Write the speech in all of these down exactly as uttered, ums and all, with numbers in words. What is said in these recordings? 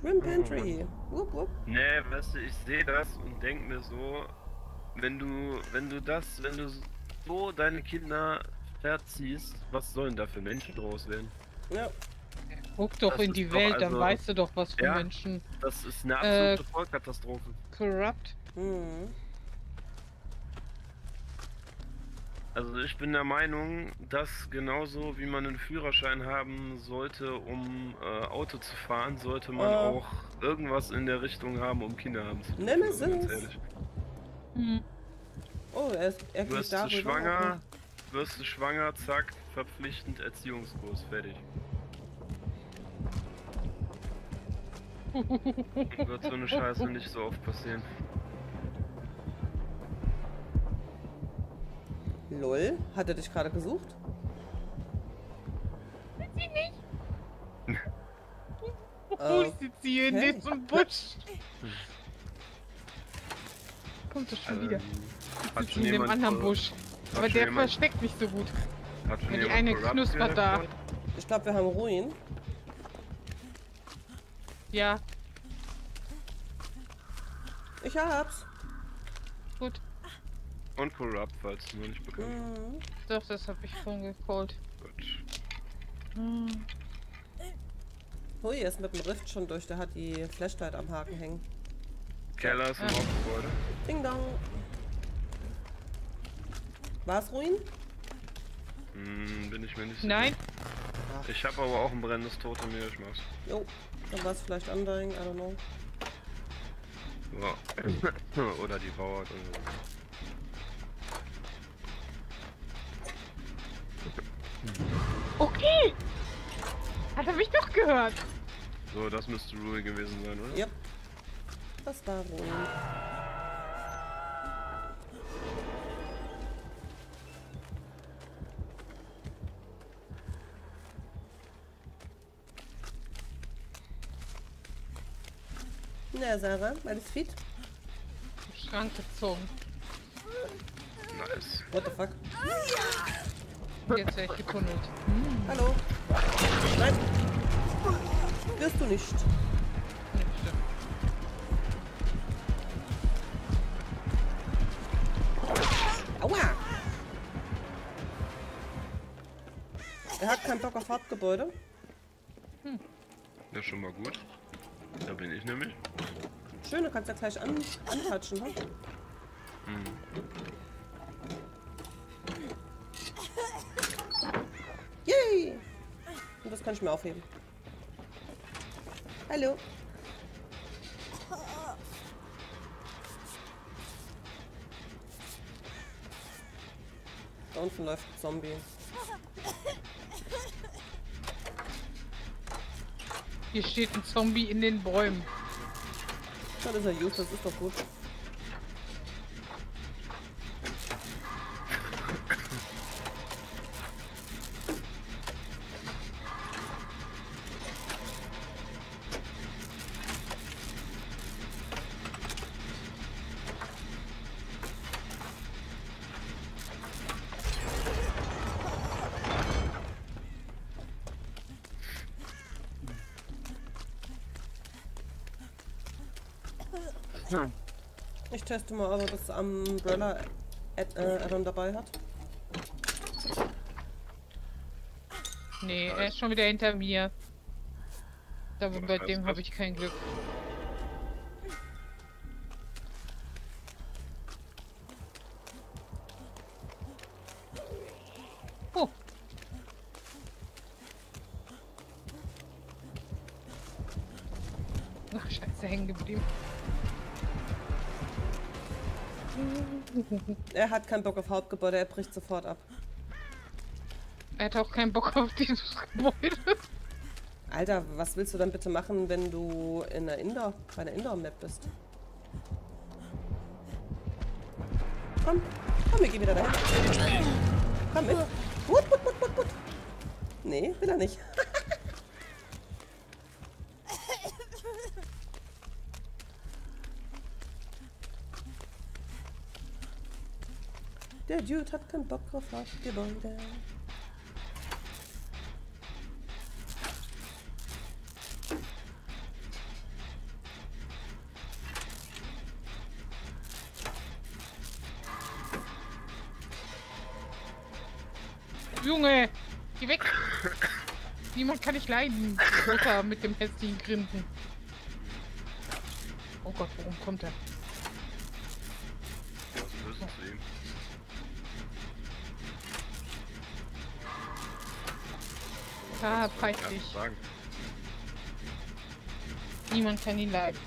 Grim Pantry. Wupp, wupp. Nee, weißt du, ich sehe das und denk mir so, wenn du, wenn du das, wenn du so deine Kinder verziehst, was sollen da für Menschen draus werden? Ja. Guck doch Das in ist die doch Welt, dann also, weißt du doch, was für ja, Menschen. das ist eine Äh, absolute Vollkatastrophe. Corrupt. Hm. Also ich bin der Meinung, dass genauso wie man einen Führerschein haben sollte, um äh, Auto zu fahren, sollte man Äh. auch irgendwas in der Richtung haben, um Kinder haben zu dürfen. Nemesis. Also ganz ehrlich. Hm. Oh, er, ist, er geht Wirst du darüber. schwanger, wirst du schwanger, zack, verpflichtend Erziehungskurs, fertig. Wird so eine Scheiße nicht so oft passieren. Lol, hat er dich gerade gesucht? Sie nicht. Äh, Wo sitzt sie in okay. diesem Busch? Kommt doch schon Ähm, wieder. hat Sitzt schon in dem jemand, anderen äh, Busch. hat Aber schon der jemand- versteckt mich so gut. Hat schon Wenn die jemand eine Corrupt knuspert da. gehört? Ich glaube, wir haben Ruin. Ja, Ich hab's. gut. Und Corrupt, falls es noch nicht bekannt ist. Mhm. Doch, das habe ich schon gecallt. Gut. Hm. Hui, er ist mit dem Rift schon durch. Der hat die Flashlight am Haken hängen. Keller ist im Ja. Hauptgebäude. Ding dong. War's Ruin? Hm, bin ich mir nicht sicher. Nein, Ich habe aber auch ein brennendes Totem hier, ich mach's. Jo. Dann war's vielleicht Undying, I don't know. Ja. Oder die Bauart oder so. okay. Hat er mich doch gehört. So, das müsste Rui gewesen sein, oder? Yep. Das war Ruin. Na, Sarah, alles fit? Schrank gezogen. Nice. What the fuck? Jetzt werde ich getunnelt. Hallo? Nein! Wirst du nicht. Nee, stimmt. Aua! Er hat keinen Bock auf Hauptgebäude. Das ist schon mal gut. Da bin ich nämlich. Schön, du kannst ja gleich an, antatschen, ne? Hm. Yay! Und das kann ich mir aufheben. Hallo? Da unten läuft ein Zombie. Hier steht ein Zombie in den Bäumen. Dann ist er useless, ist doch gut. Ich teste mal, ob er das Umbrella Add- äh, Add-on dabei hat. Nee, er ist schon wieder hinter mir. Da, Was bei heißt dem das? habe ich kein Glück. Oh. Ach, scheiße, hängen geblieben. Er hat keinen Bock auf Hauptgebäude, er bricht sofort ab. Er hat auch keinen Bock auf dieses Gebäude. Alter, was willst du dann bitte machen, wenn du in einer Indoor, bei einer Indoor-Map bist? Komm, komm, wir gehen wieder dahin. Komm mit. Wut, wut, wut, wut, wut. Nee, will er nicht. Der Dude hat keinen Bock auf Hauptgebäude. Junge, geh weg! Niemand kann ich leiden. Mutter mit dem hässlichen Grinsen. Oh Gott, worum kommt er? Was Böses zu ihm. Ah, Was soll ich peinlich. dazu sagen? Niemand kann ihn leiden.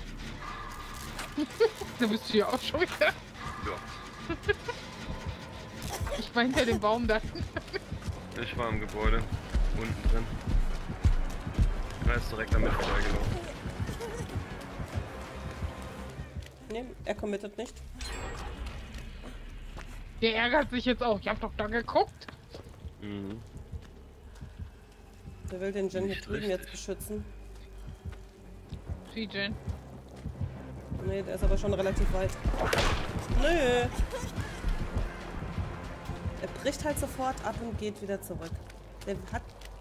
Da bist du ja auch schon wieder. Ja. Ich war hinter dem Baum da. Ich war im Gebäude. Unten drin. Er ist direkt damit vorbeigelaufen. Nee, er committet nicht. Der ärgert sich jetzt auch. Ich hab doch da geguckt. Mhm. Der will den Jen hier Nicht drüben richtig. jetzt beschützen. Wie, Jen? Nee, der ist aber schon relativ weit. Nö. Er bricht halt sofort ab und geht wieder zurück. Der hat...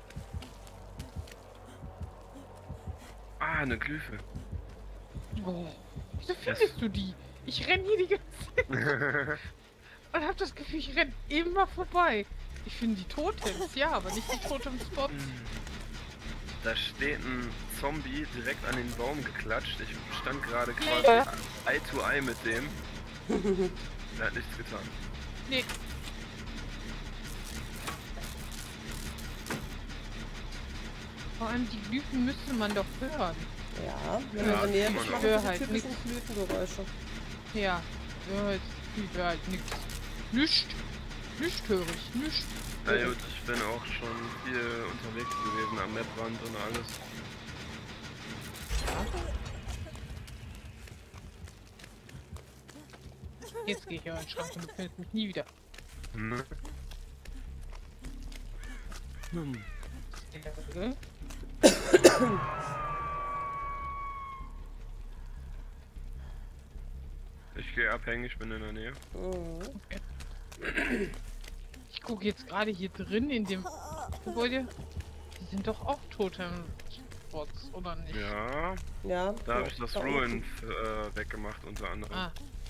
Ah, eine Glyphe. Oh. Wieso findest du die? Ich renn hier die ganze Zeit und hab das Gefühl, ich renn immer vorbei. Ich finde die Totems, ja, aber nicht die Totem-Spots. Da steht ein Zombie direkt an den Baum geklatscht. Ich stand gerade quasi Ja. Eye to Eye mit dem. Er hat nichts getan. Nee. Vor allem die Glyphen müsste man doch hören. Ja, wenn Ja, er in der Nähe kann man ist, auch. macht Hör er die halt typischen nix. Blütengeräusche. Ja, ja, jetzt ich höre halt nichts. Nicht. Nicht höre ich, nicht. Na gut, ich bin auch schon viel unterwegs gewesen am Maprand und alles. Jetzt gehe ich in den Schrank und du findest mich nie wieder. Hm. Hm. Äh, Ich gehe abhängig, bin in der Nähe. Mhm. Ich gucke jetzt gerade hier drin in dem Gebäude. Die sind doch auch Totem-Spots, oder nicht? Ja, Ja. da habe ich das da Ruin äh, weggemacht unter anderem. Ah,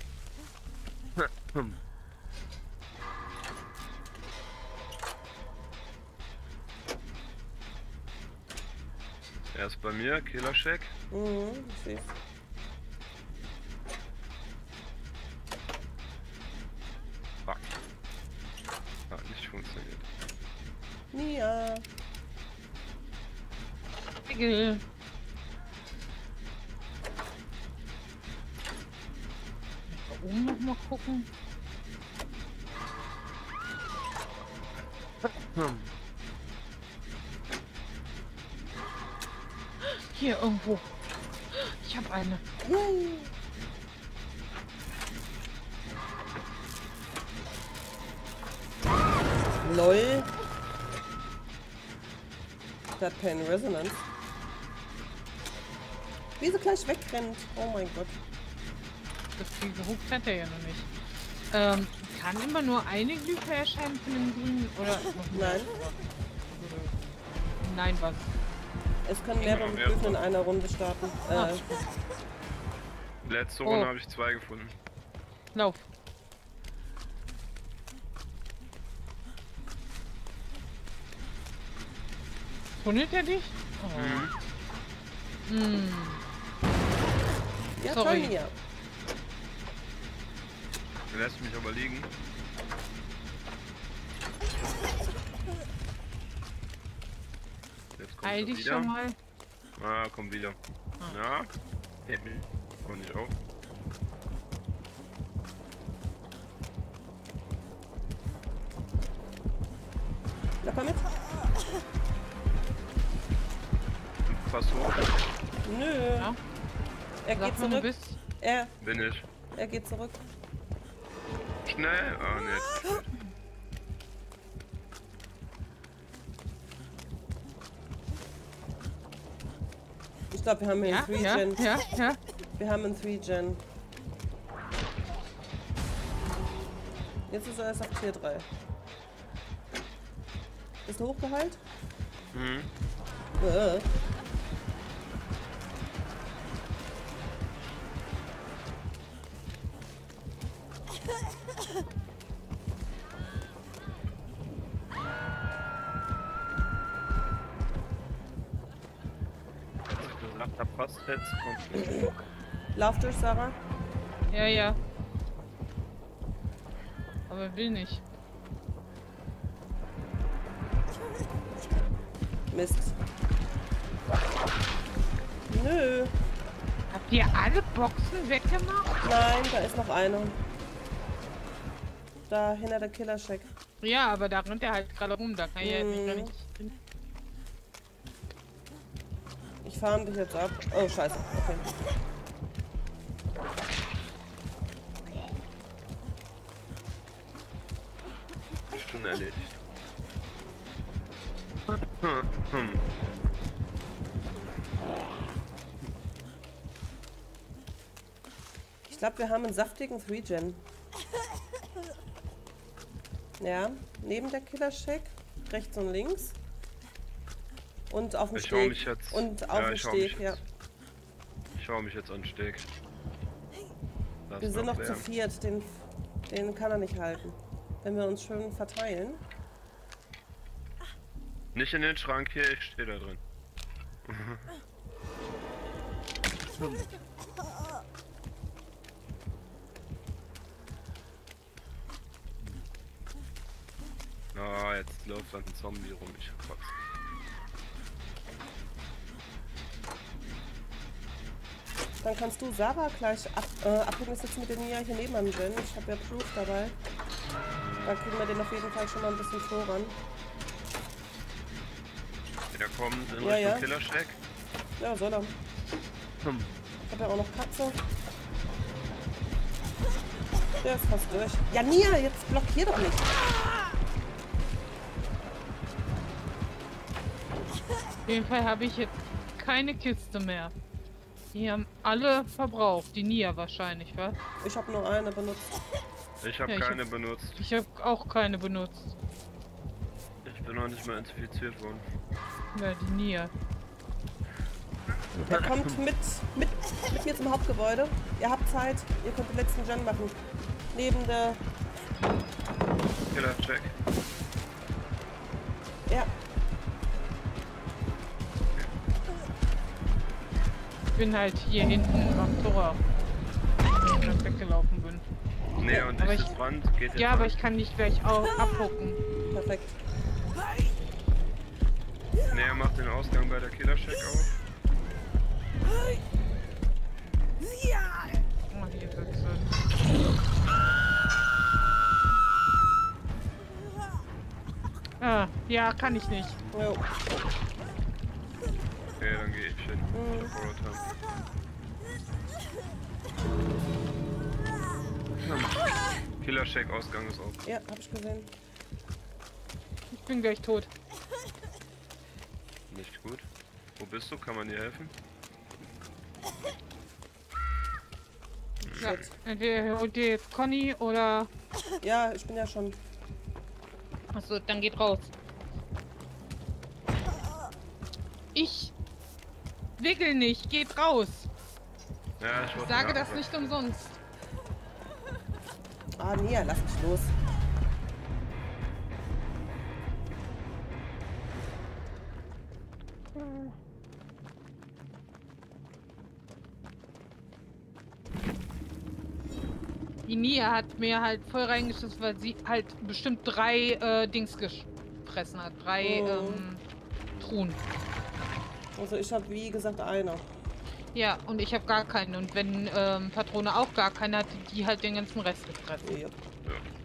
Er ist bei mir, Killer Shack. unten. Mhm, ich seh's. Fuck. Hat nicht funktioniert. Nia. Pickel. Da oben noch mal gucken. Hm. Hier irgendwo. Ich habe eine. Yay. Lol. Der hat keine Resonanz. Wie sie gleich wegrennt. Oh mein Gott. Das viel gehuckt hat er ja noch nicht. Ähm, kann immer nur eine Glyphe erscheinen von dem grünen oder noch mehr? Nein. Nein, was? Es können mehrere mehrere. Glyphen in einer Runde starten. Ah. Äh, Letzte Oh. Runde habe ich zwei gefunden. Lauf. Tunnelt er dich? Oh. Mhm. Hm. ja, Sorry. toll, Nia. Er lässt mich aber liegen. Jetzt kommt Heil er dich wieder. schon mal. Ah, kommt wieder. Ah. Ja. Hebt mich. Komm nicht auf. Na, komm mit. Fast hoch. Nö. Ja. Er Sag geht mal, du zurück. bist. Er, Bin ich. er geht zurück. Schnell. Ah, ne. Ich glaube, wir haben hier Ja, einen ja, Three-Gen. ja, ja. Wir haben einen Three-Gen. Jetzt ist er erst auf Tier drei. Ist er hochgeheilt? Mhm. Äh. hab fast Heads kommt. Lauf durch, Sarah. Ja, ja. Aber will nicht. Mist. Nö. Habt ihr alle Boxen weggemacht? Nein, da ist noch eine. Da hinter der Killer-Shack. Ja, aber da rennt er halt gerade rum. Da kann ich Mhm. ja nicht. Ich farm dich jetzt ab. Oh, scheiße. Okay. Schon erledigt. Hm, hm. Ich glaube, wir haben einen saftigen Three-Gen. Ja, neben der Killer-Shack, rechts und links. Und auf dem Ich schau Steg. mich jetzt. Und auf ja, dem ich schau Steg, mich ja. jetzt. Ich schau mich jetzt an den Steg. Da Wir ist sind noch wer. zu viert, den, den kann er nicht halten. Wenn wir uns schön verteilen. Nicht in den Schrank hier, ich stehe da drin. Ah, jetzt läuft ein Zombie rum, ich kotze. Dann kannst du Sarah gleich ab, äh, abholen. Ich sitze mit den Nia hier neben am Gen. Ich habe ja Proof dabei. Da kriegen wir den auf jeden Fall schon mal ein bisschen voran. Der kommt in Ja, Richtung ja. Killer-Shack. Ja, soll er. Hm. Ich habe ja auch noch Katze. Der ist fast durch. Ja, Nia, jetzt blockier doch nicht. Auf jeden Fall habe ich jetzt keine Kiste mehr. Die haben alle verbraucht. Die Nia wahrscheinlich, was? Ich habe nur eine benutzt. Ich habe Ja, ich keine hab- benutzt. Ich habe auch keine benutzt. Ich bin noch nicht mal infiziert worden. Ja, die Nia. Er kommt mit, mit, mit mir zum Hauptgebäude. Ihr habt Zeit. Ihr könnt den letzten Gen machen. Neben der... Killer-Shack. Ja, Ich bin halt hier hinten am Tor. Wenn ich dann weggelaufen bin. Nee, und Aber dieses ich- Band geht jetzt Ja, aber an. ich kann dich gleich auch abhucken. perfekt. Nee, er macht den Ausgang bei der Killer-Shack auf. Oh, hier wird's so. Ah, ja, kann ich nicht. Jo. Okay, dann gehe ich hin. Mhm. Support haben. Killer-Shack Ausgang ist auf. Ja, hab ich gesehen. Ich bin gleich tot. Nicht gut. Wo bist du? Kann man dir helfen? Ja, entweder holt ihr jetzt Conny oder... Ja, ich bin ja schon. Achso, dann geht raus. Ich wickel nicht, geht raus. Ja, ich Ich wollte sage gerade das sagen. nicht umsonst. Ah, Nia, lass mich los. Die Nia hat mir halt voll reingeschissen, weil sie halt bestimmt drei äh, Dings gefressen hat. Drei Oh. ähm, Truhen. Also ich habe wie gesagt eine. Ja, und ich habe gar keine. Und wenn ähm, Patrone auch gar keine hat, die halt den ganzen Rest gefressen. Ja. Ja.